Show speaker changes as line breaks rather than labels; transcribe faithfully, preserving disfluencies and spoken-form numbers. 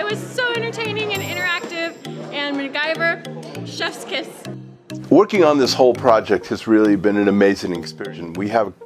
It was so entertaining and interactive, and MacGyver, chef's kiss.
Working on this whole project has really been an amazing experience. We have